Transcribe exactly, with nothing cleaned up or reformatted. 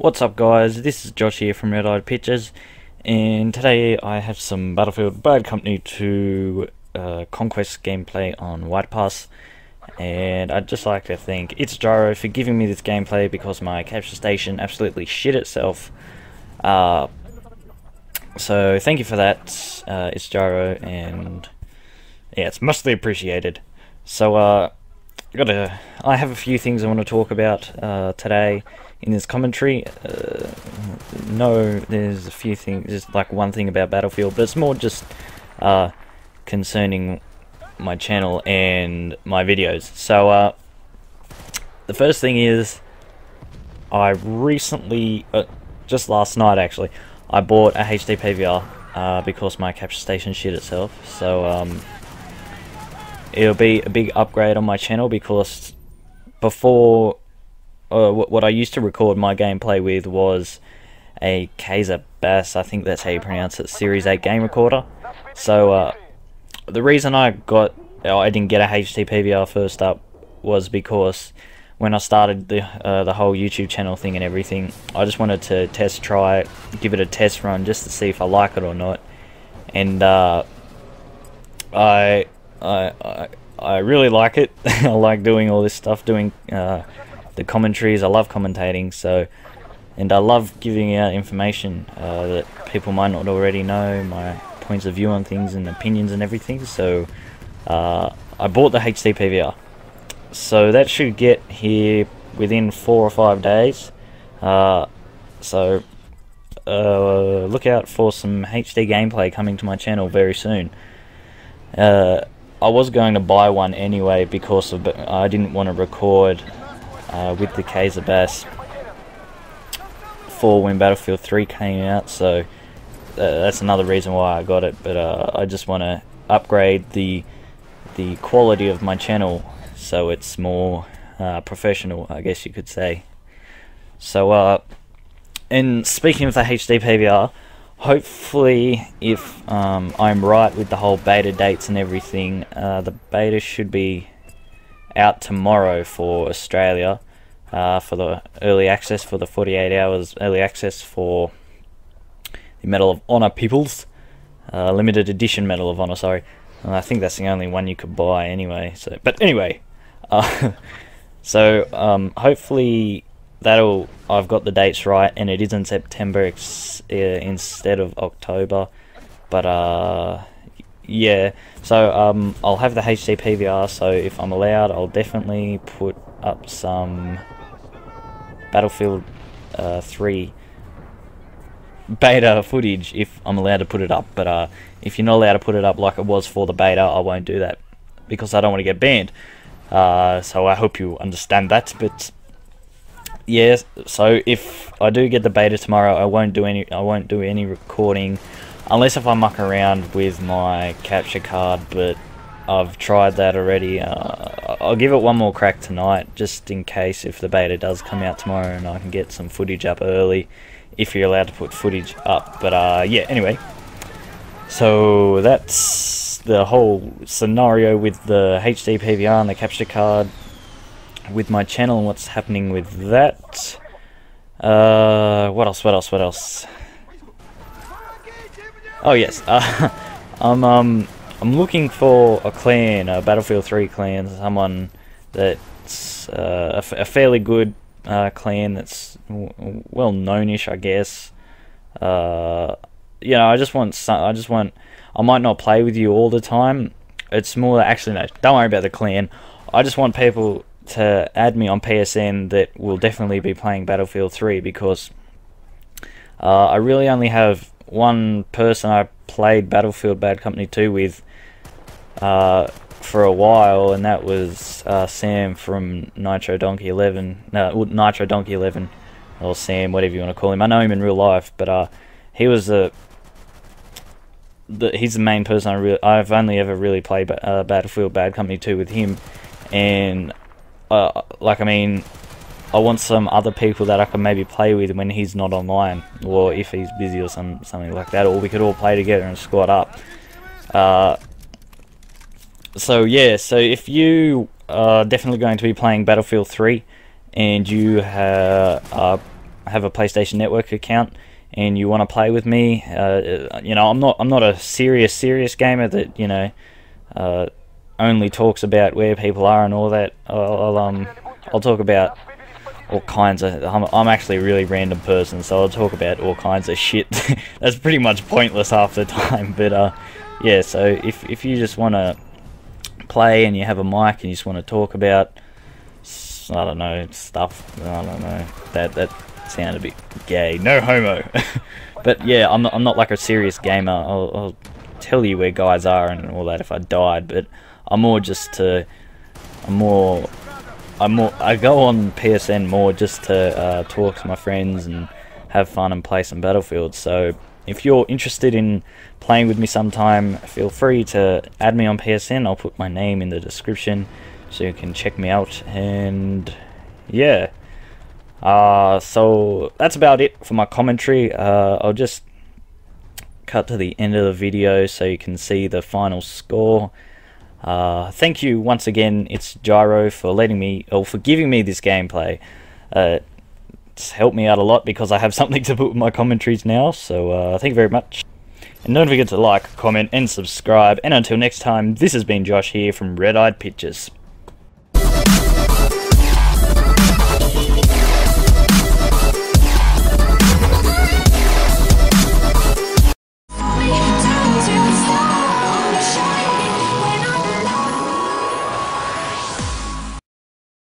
What's up guys, this is Josh here from RedEyedPictures, and today I have some Battlefield Bad Company two uh, Conquest gameplay on White Pass, and I'd just like to thank It's Gyro for giving me this gameplay because my capture station absolutely shit itself. Uh, so thank you for that, uh, It's Gyro, and yeah, it's mostly appreciated. So uh, I gotta, I have a few things I want to talk about uh, today in this commentary. Uh, no, there's a few things, just like one thing about Battlefield, but it's more just uh, concerning my channel and my videos. So uh, the first thing is, I recently, uh, just last night actually, I bought a H D P V R uh, because my capture station shit itself. So um, it'll be a big upgrade on my channel because before, Uh, what I used to record my gameplay with was a Kaiser Bass, I think that's how you pronounce it, Series eight game recorder. So uh, the reason I got, I didn't get a H D P V R first up was because when I started the uh, the whole YouTube channel thing and everything, I just wanted to test try it, give it a test run just to see if I like it or not. And uh, I, I I I really like it. I like doing all this stuff, doing uh, the commentaries. I love commentating, so, and I love giving out information uh, that people might not already know, my points of view on things and opinions and everything. So uh, I bought the H D P V R, so that should get here within four or five days. Uh, so uh, look out for some H D gameplay coming to my channel very soon. Uh, I was going to buy one anyway because of, I didn't want to record Uh, with the Kaiser Bass for when Battlefield three came out, so uh, that's another reason why I got it. But uh, I just want to upgrade the the quality of my channel so it's more uh, professional, I guess you could say. So uh, and speaking of the H D P V R, hopefully if um, I'm right with the whole beta dates and everything, uh, the beta should be out tomorrow for Australia, uh, for the early access, for the forty-eight hours early access for the Medal of Honor Peoples, uh, limited edition Medal of Honor, sorry. And I think that's the only one you could buy anyway. So, but anyway, uh, so um, hopefully that'll, I've got the dates right, and it is in September ex uh, instead of October. But uh, yeah, so um, I'll have the H D P V R, so if I'm allowed, I'll definitely put up some Battlefield uh, three beta footage if I'm allowed to put it up. But uh, if you're not allowed to put it up like it was for the beta, I won't do that because I don't want to get banned. Uh, so I hope you understand that. But yeah, so if I do get the beta tomorrow, I won't do any. I won't do any recording. Unless if I muck around with my capture card, but I've tried that already. Uh, I'll give it one more crack tonight, just in case if the beta does come out tomorrow and I can get some footage up early, if you're allowed to put footage up. But uh, yeah, anyway. So that's the whole scenario with the H D P V R and the capture card with my channel and what's happening with that. Uh, what else, what else, what else? Oh yes, uh, I'm um I'm looking for a clan, a Battlefield three clan, someone that's uh, a, f a fairly good uh, clan that's w well known-ish, I guess. Uh, you know, I just want some, I just want I might not play with you all the time. It's more actually no, don't worry about the clan. I just want people to add me on P S N that will definitely be playing Battlefield three because uh, I really only have one person I played Battlefield Bad Company two with uh, for a while, and that was uh, Sam from Nitro Donkey eleven, no, Nitro Donkey eleven, or Sam, whatever you want to call him. I know him in real life, but uh, he was a the, he's the main person I really, I've only ever really played uh, Battlefield Bad Company two with him, and uh, like I mean, I want some other people that I can maybe play with when he's not online, or if he's busy or some something like that, or we could all play together and squad up. Uh, so yeah, so if you are definitely going to be playing Battlefield three, and you ha are have a PlayStation Network account and you want to play with me, uh, you know, I'm not I'm not a serious serious gamer that, you know, uh, only talks about where people are and all that. I'll, I'll um I'll talk about all kinds of. I'm, I'm actually a really random person, so I'll talk about all kinds of shit. That's pretty much pointless half the time. But uh, yeah. So if if you just want to play and you have a mic and you just want to talk about, I don't know, stuff. I don't know. That that sounded a bit gay. No homo. But yeah, I'm not, I'm not like a serious gamer. I'll, I'll tell you where guys are and all that if I died. But I'm more just to. I'm more. I'm more. I go on P S N more just to uh, talk to my friends and have fun and play some Battlefield. So if you're interested in playing with me sometime, feel free to add me on P S N. I'll put my name in the description so you can check me out. And yeah, uh, so that's about it for my commentary. Uh, I'll just cut to the end of the video so you can see the final score. Uh, thank you once again, it's Gyro, for letting me, or for giving me this gameplay. Uh, it's helped me out a lot because I have something to put with my commentaries now, so uh, thank you very much. And don't forget to like, comment and subscribe, and until next time, this has been Josh here from Red Eyed Pictures.